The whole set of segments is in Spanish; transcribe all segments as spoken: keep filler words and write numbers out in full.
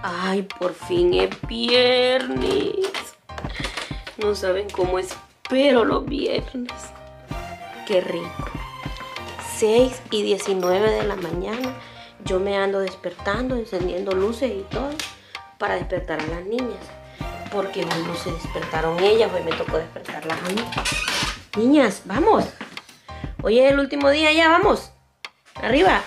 Ay, por fin es viernes. No saben cómo espero los viernes. Qué rico. seis y diecinueve de la mañana. Yo me ando despertando, encendiendo luces y todo para despertar a las niñas. Porque hoy no se despertaron ellas, hoy me tocó despertarlas a mí. Niñas, vamos. Hoy es el último día, ya vamos. Arriba.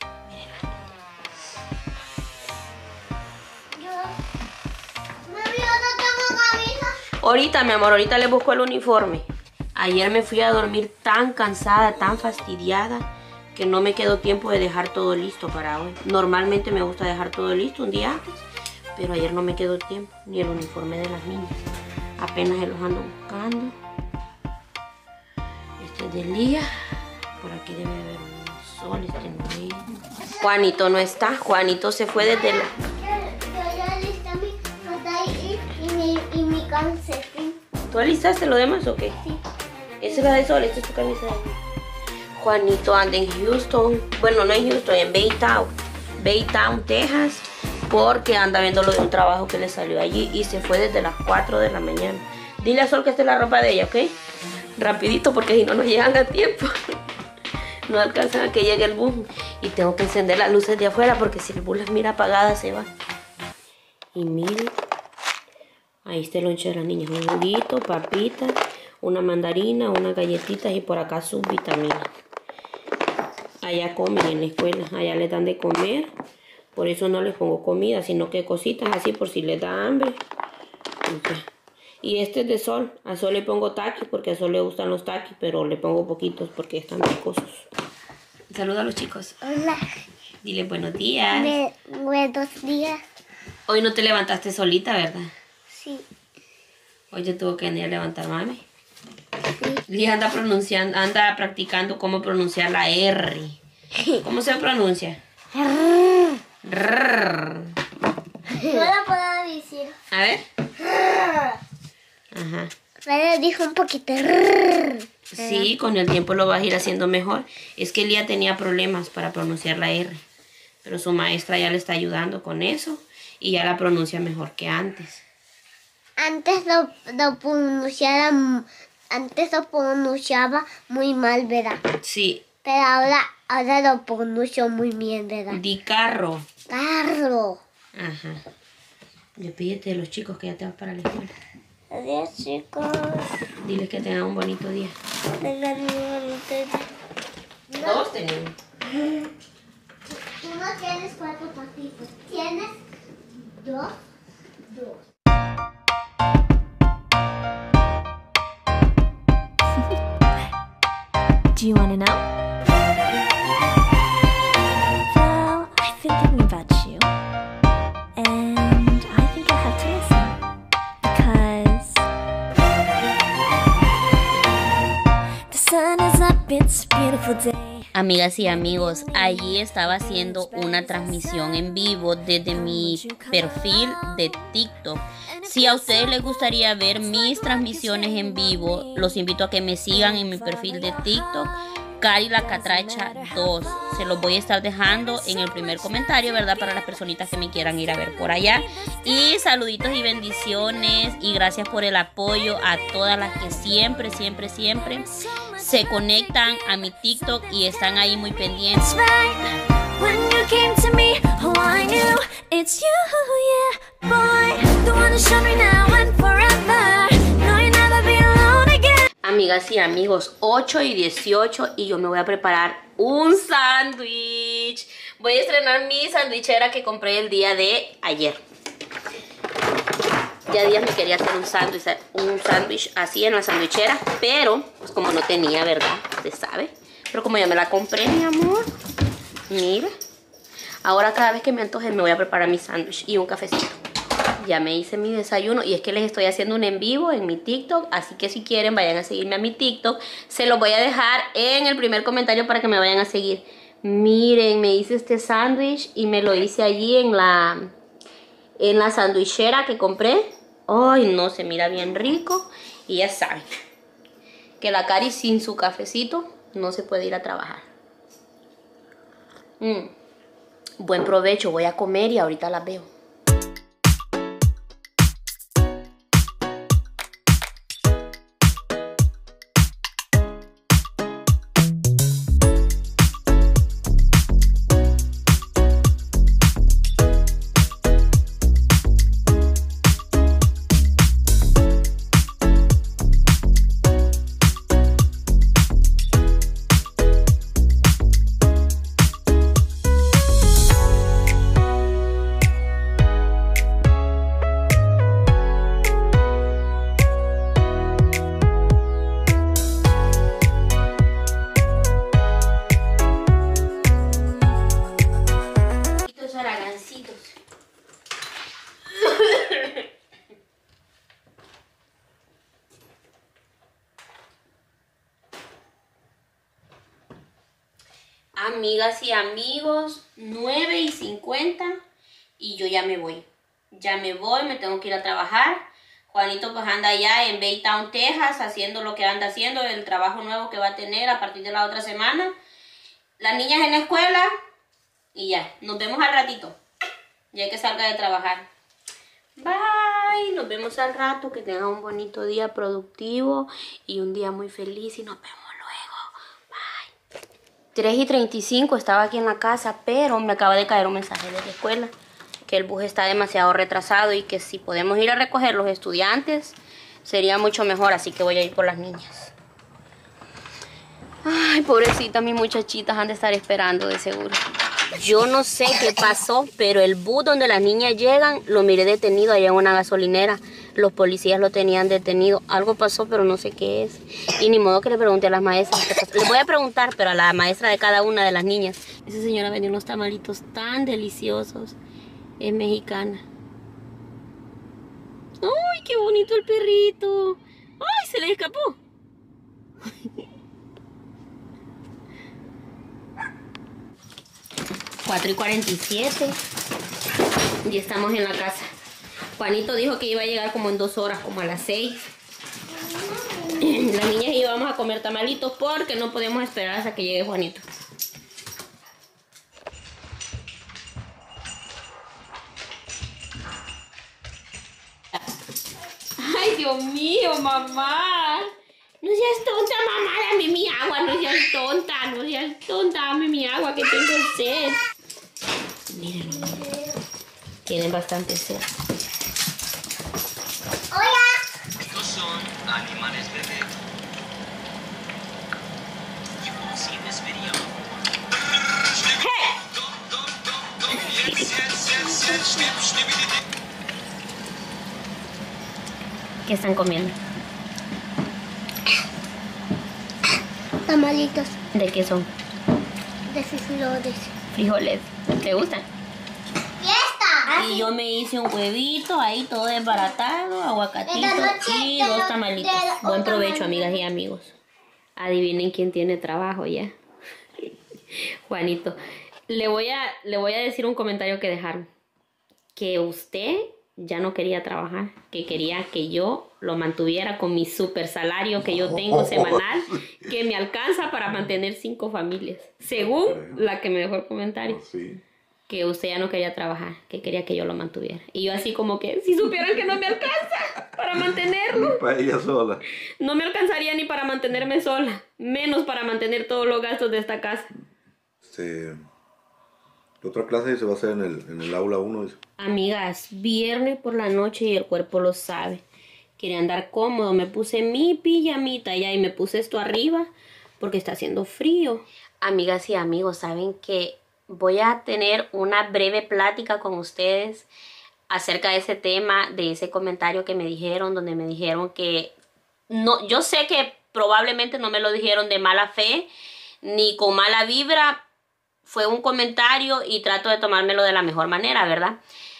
Ahorita, mi amor, ahorita les busco el uniforme. Ayer me fui a dormir tan cansada, tan fastidiada, que no me quedó tiempo de dejar todo listo para hoy. Normalmente me gusta dejar todo listo un día antes, pero ayer no me quedó tiempo, ni el uniforme de las niñas. Apenas se los ando buscando. Este es del día. Por aquí debe haber un sol, este no es. Juanito no está, Juanito se fue desde la... Y mi calcetín. ¿Tú alistaste lo demás o qué? Sí. Esa es la de sol, esta es tu camisa de sol. Juanito anda en Houston. Bueno, no en Houston, en Baytown. Baytown, Texas. Porque anda viendo lo de un trabajo que le salió allí. Y se fue desde las cuatro de la mañana. Dile a Sol que esta es la ropa de ella, ¿ok? Rapidito porque si no, no llegan a tiempo. No alcanzan a que llegue el bus. Y tengo que encender las luces de afuera porque si el bus las mira apagadas se va. Y miren. Ahí está el lonche de las niñas, un juguito, papitas, una mandarina, unas galletitas y por acá sus vitaminas. Allá comen en la escuela, allá les dan de comer, por eso no les pongo comida, sino que cositas así por si les da hambre. Y este es de Sol, a Sol le pongo taquis porque a Sol le gustan los taquis, pero le pongo poquitos porque están picosos. Saluda a los chicos. Hola. Dile buenos días. Me, buenos días. Hoy no te levantaste solita, ¿verdad? Sí. Hoy yo tuve que venir a levantar mami. Sí. Liz anda pronunciando, anda practicando cómo pronunciar la R. ¿Cómo se pronuncia? Rrr. No lo puedo decir. A ver. Ajá. Pero dijo un poquito. Sí, con el tiempo lo vas a ir haciendo mejor. Es que Lía tenía problemas para pronunciar la R. Pero su maestra ya le está ayudando con eso. Y ya la pronuncia mejor que antes. Antes lo, lo pronunciaba, antes lo pronunciaba muy mal, ¿verdad? Sí. Pero ahora, ahora lo pronuncio muy bien, ¿verdad? Di carro. Carro. Ajá. Despídete de los chicos que ya te vas para la escuela. Adiós, chicos. Diles que tengan un bonito día. Tengan un bonito día. Todos tenemos. Tú no tienes cuatro patitos. Tienes dos, dos. Do you want to know? Well, I've been thinking about you, and I think you'll have to listen, because the sun is up, it's a beautiful day. Amigas y amigos, allí estaba haciendo una transmisión en vivo desde mi perfil de TikTok. Si a ustedes les gustaría ver mis transmisiones en vivo, los invito a que me sigan en mi perfil de TikTok, Cari la Catracha dos. Se los voy a estar dejando en el primer comentario, ¿verdad? Para las personitas que me quieran ir a ver por allá. Y saluditos y bendiciones. Y gracias por el apoyo a todas las que siempre, siempre, siempre se conectan a mi TikTok y están ahí muy pendientes. Amigas y amigos, ocho y dieciocho y yo me voy a preparar un sándwich. Voy a estrenar mi sandwichera que compré el día de ayer. Ya días me quería hacer un sándwich, un sándwich así en la sandwichera, pero pues como no tenía, ¿verdad? Usted sabe. Pero como ya me la compré, mi amor, mira. Ahora cada vez que me antoje me voy a preparar mi sándwich y un cafecito. Ya me hice mi desayuno y es que les estoy haciendo un en vivo en mi TikTok. Así que si quieren vayan a seguirme a mi TikTok. Se los voy a dejar en el primer comentario para que me vayan a seguir. Miren, me hice este sándwich y me lo hice allí en la, en la sandwichera que compré. Ay, no, se mira bien rico. Y ya saben que la Cari sin su cafecito no se puede ir a trabajar. Mm. Buen provecho, voy a comer y ahorita las veo. Amigas y amigos, nueve y cincuenta y yo ya me voy. Ya me voy, me tengo que ir a trabajar. Juanito pues anda allá en Baytown, Texas, haciendo lo que anda haciendo, el trabajo nuevo que va a tener a partir de la otra semana. Las niñas en la escuela y ya, nos vemos al ratito, ya que salga de trabajar. Bye, nos vemos al rato, que tengan un bonito día productivo y un día muy feliz y nos vemos. tres y treinta y cinco estaba aquí en la casa, pero me acaba de caer un mensaje de la escuela que el bus está demasiado retrasado y que si podemos ir a recoger los estudiantes sería mucho mejor, así que voy a ir por las niñas. Ay, pobrecita, mis muchachitas han de estar esperando de seguro. Yo no sé qué pasó, pero el bus donde las niñas llegan lo miré detenido allá en una gasolinera. Los policías lo tenían detenido. Algo pasó, pero no sé qué es. Y ni modo que le pregunte a las maestras qué pasó. Les voy a preguntar, pero a la maestra de cada una de las niñas. Esa señora vendió unos tamalitos tan deliciosos. Es mexicana. ¡Ay, qué bonito el perrito! ¡Ay, se le escapó! cuatro y cuarenta y siete. Y estamos en la casa. Juanito dijo que iba a llegar como en dos horas, como a las seis. Las niñas íbamos a comer tamalitos porque no podemos esperar hasta que llegue Juanito. Ay, Dios mío, mamá. No seas tonta, mamá, dame mi agua. No seas tonta, no seas tonta, dame mi agua que tengo sed. Miren, tienen bastante sed. Estos son animales bebé. You will see in this video. ¿Qué están comiendo? Tamalitos ¿De qué son? de frijoles. Frijoles. ¿Te gustan? ¡Fiesta! Y yo me hice un huevito ahí todo desbaratado, aguacatito Esta noche y te dos lo- tamalitos. te lo- Buen otro provecho, tamalito. amigas y amigos. Adivinen quién tiene trabajo ya. Juanito. Le voy a, le voy a decir un comentario que dejaron. Que usted ya no quería trabajar, que quería que yo lo mantuviera con mi super salario que yo tengo semanal, que me alcanza para mantener cinco familias, según la que me dejó el comentario. Sí. Que usted ya no quería trabajar, que quería que yo lo mantuviera. Y yo así como que, si supieran que no me alcanza para mantenerlo. Para ella sola. No me alcanzaría ni para mantenerme sola, menos para mantener todos los gastos de esta casa. Este, la otra clase se va a hacer en el, en el aula uno. Amigas, viernes por la noche y el cuerpo lo sabe. Quería andar cómodo, me puse mi pijamita ya y me puse esto arriba porque está haciendo frío. Amigas y amigos, saben que voy a tener una breve plática con ustedes acerca de ese tema, de ese comentario que me dijeron, donde me dijeron que no, yo sé que probablemente no me lo dijeron de mala fe ni con mala vibra. Fue un comentario y trato de tomármelo de la mejor manera, ¿verdad?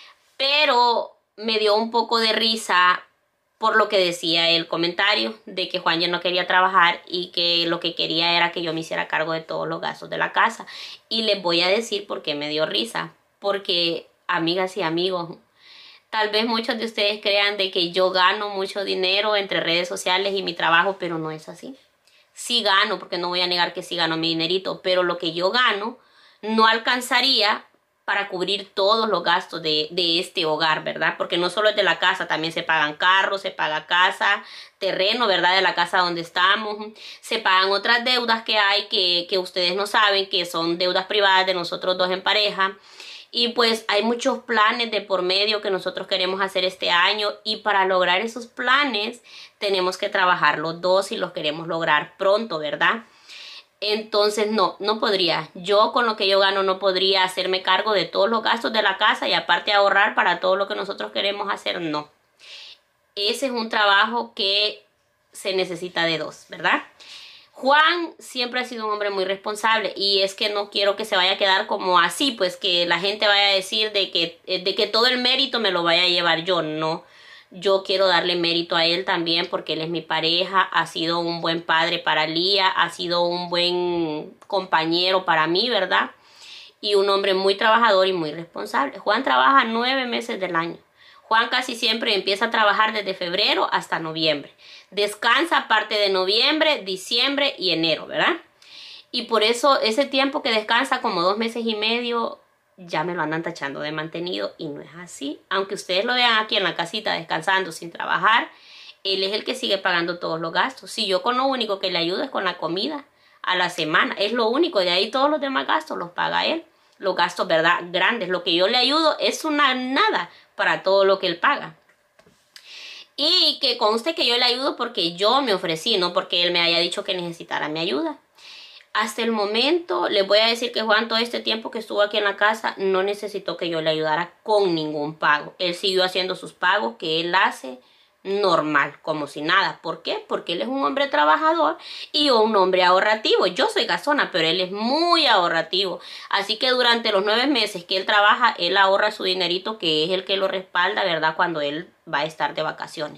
Pero me dio un poco de risa por lo que decía el comentario de que Juan ya no quería trabajar y que lo que quería era que yo me hiciera cargo de todos los gastos de la casa. Y les voy a decir por qué me dio risa. Porque, amigas y amigos, tal vez muchos de ustedes crean de que yo gano mucho dinero entre redes sociales y mi trabajo, pero no es así. Sí gano, porque no voy a negar que sí gano mi dinerito, pero lo que yo gano no alcanzaría para cubrir todos los gastos de, de este hogar, ¿verdad? Porque no solo es de la casa, también se pagan carros, se paga casa, terreno, ¿verdad? De la casa donde estamos. Se pagan otras deudas que hay que, que ustedes no saben, que son deudas privadas de nosotros dos en pareja. Y pues hay muchos planes de por medio que nosotros queremos hacer este año y para lograr esos planes tenemos que trabajar los dos y los queremos lograr pronto, ¿verdad? Entonces no, no podría. Yo con lo que yo gano no podría hacerme cargo de todos los gastos de la casa y aparte ahorrar para todo lo que nosotros queremos hacer, no. Ese es un trabajo que se necesita de dos, ¿verdad? Juan siempre ha sido un hombre muy responsable y es que no quiero que se vaya a quedar como así, pues que la gente vaya a decir de que, de que todo el mérito me lo vaya a llevar yo, no. Yo quiero darle mérito a él también porque él es mi pareja, ha sido un buen padre para Lía, ha sido un buen compañero para mí, ¿verdad? Y un hombre muy trabajador y muy responsable. Juan trabaja nueve meses del año. Juan casi siempre empieza a trabajar desde febrero hasta noviembre. Descansa parte de noviembre, diciembre y enero, ¿verdad? Y por eso ese tiempo que descansa, como dos meses y medio, ya me lo andan tachando de mantenido y no es así. Aunque ustedes lo vean aquí en la casita descansando sin trabajar, él es el que sigue pagando todos los gastos. Si yo con lo único que le ayudo es con la comida a la semana, es lo único. De ahí todos los demás gastos los paga él. Los gastos, ¿verdad? Grandes. Lo que yo le ayudo es una nada para todo lo que él paga. Y que conste que yo le ayudo porque yo me ofrecí, no porque él me haya dicho que necesitara mi ayuda. Hasta el momento les voy a decir que Juan todo este tiempo que estuvo aquí en la casa no necesitó que yo le ayudara con ningún pago. Él siguió haciendo sus pagos que él hace normal, como si nada. ¿Por qué? Porque él es un hombre trabajador y un hombre ahorrativo. Yo soy gastona, pero él es muy ahorrativo. Así que durante los nueve meses que él trabaja, él ahorra su dinerito, que es el que lo respalda, ¿verdad? Cuando él va a estar de vacaciones.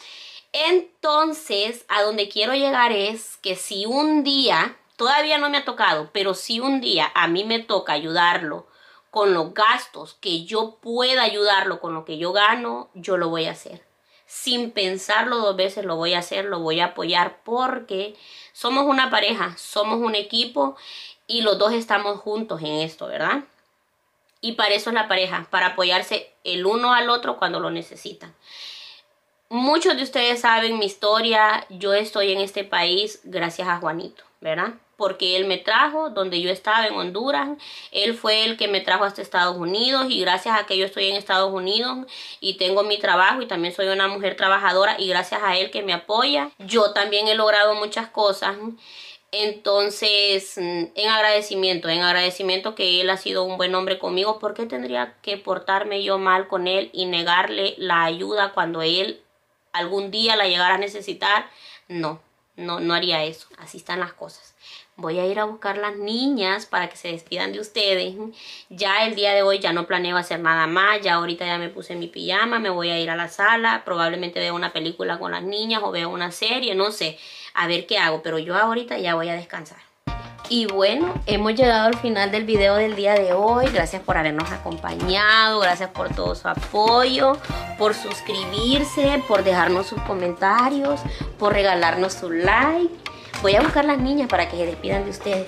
Entonces, a donde quiero llegar es que si un día... Todavía no me ha tocado, pero si un día a mí me toca ayudarlo con los gastos, que yo pueda ayudarlo con lo que yo gano, yo lo voy a hacer. Sin pensarlo dos veces lo voy a hacer, lo voy a apoyar porque somos una pareja, somos un equipo y los dos estamos juntos en esto, ¿verdad? Y para eso es la pareja, para apoyarse el uno al otro cuando lo necesitan. Muchos de ustedes saben mi historia, yo estoy en este país gracias a Juanito, ¿verdad? Porque él me trajo donde yo estaba en Honduras, él fue el que me trajo hasta Estados Unidos y gracias a que yo estoy en Estados Unidos y tengo mi trabajo y también soy una mujer trabajadora y gracias a él que me apoya, yo también he logrado muchas cosas. Entonces, en agradecimiento, en agradecimiento que él ha sido un buen hombre conmigo, ¿por qué tendría que portarme yo mal con él y negarle la ayuda cuando él algún día la llegara a necesitar? No, no, no haría eso. Así están las cosas. Voy a ir a buscar las niñas para que se despidan de ustedes. Ya el día de hoy ya no planeo hacer nada más. Ya ahorita ya me puse mi pijama, me voy a ir a la sala. Probablemente vea una película con las niñas o vea una serie, no sé. A ver qué hago, pero yo ahorita ya voy a descansar. Y bueno, hemos llegado al final del video del día de hoy. Gracias por habernos acompañado, gracias por todo su apoyo, por suscribirse, por dejarnos sus comentarios, por regalarnos su like. Voy a buscar las niñas para que se despidan de ustedes.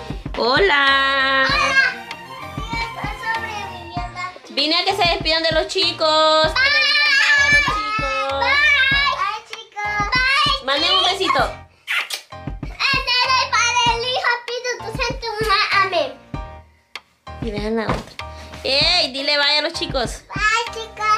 ¡Hola! ¡Hola! Estoy sobreviviendo. Vine a que se despidan de los chicos. Bye. Que le digan bye a los chicos. Bye. Bye, chicos. Bye. Manden un besito. Amén. Y vean la otra. ¡Ey! Dile bye a los chicos. Bye, chicos.